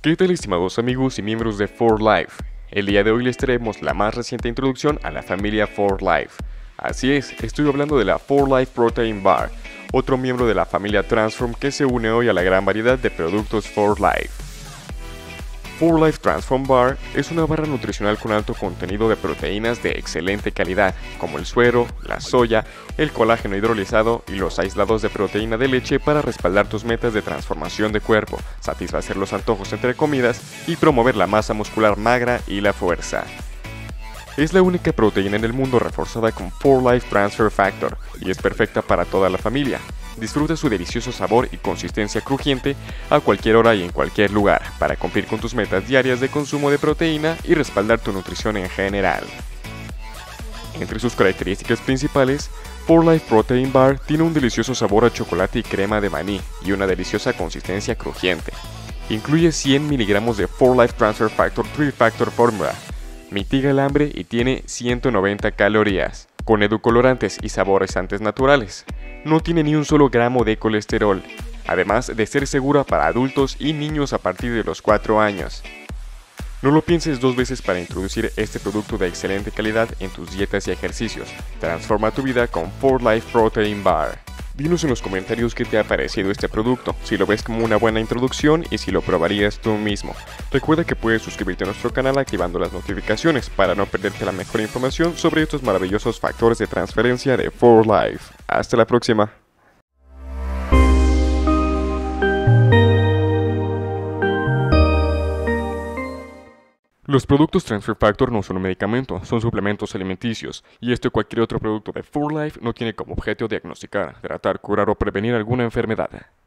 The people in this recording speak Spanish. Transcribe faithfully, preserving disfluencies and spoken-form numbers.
¿Qué tal, estimados amigos y miembros de four Life? El día de hoy les traemos la más reciente introducción a la familia four Life. Así es, estoy hablando de la four Life Protein Bar, otro miembro de la familia Transform que se une hoy a la gran variedad de productos four Life. four Life Transform Bar es una barra nutricional con alto contenido de proteínas de excelente calidad, como el suero, la soya, el colágeno hidrolizado y los aislados de proteína de leche para respaldar tus metas de transformación de cuerpo, satisfacer los antojos entre comidas y promover la masa muscular magra y la fuerza. Es la única proteína en el mundo reforzada con four Life Transfer Factor y es perfecta para toda la familia. Disfruta su delicioso sabor y consistencia crujiente a cualquier hora y en cualquier lugar para cumplir con tus metas diarias de consumo de proteína y respaldar tu nutrición en general. Entre sus características principales, four Life Protein Bar tiene un delicioso sabor a chocolate y crema de maní y una deliciosa consistencia crujiente. Incluye cien miligramos de four Life Transfer Factor tres Factor Formula, mitiga el hambre y tiene ciento noventa calorías, con edulcorantes y saborizantes naturales. No tiene ni un solo gramo de colesterol, además de ser segura para adultos y niños a partir de los cuatro años. No lo pienses dos veces para introducir este producto de excelente calidad en tus dietas y ejercicios. Transforma tu vida con four Life Protein Bar. Dinos en los comentarios qué te ha parecido este producto, si lo ves como una buena introducción y si lo probarías tú mismo. Recuerda que puedes suscribirte a nuestro canal activando las notificaciones para no perderte la mejor información sobre estos maravillosos factores de transferencia de four Life. Hasta la próxima. Los productos Transfer Factor no son un medicamento, son suplementos alimenticios, y este o cualquier otro producto de four Life no tiene como objeto diagnosticar, tratar, curar o prevenir alguna enfermedad.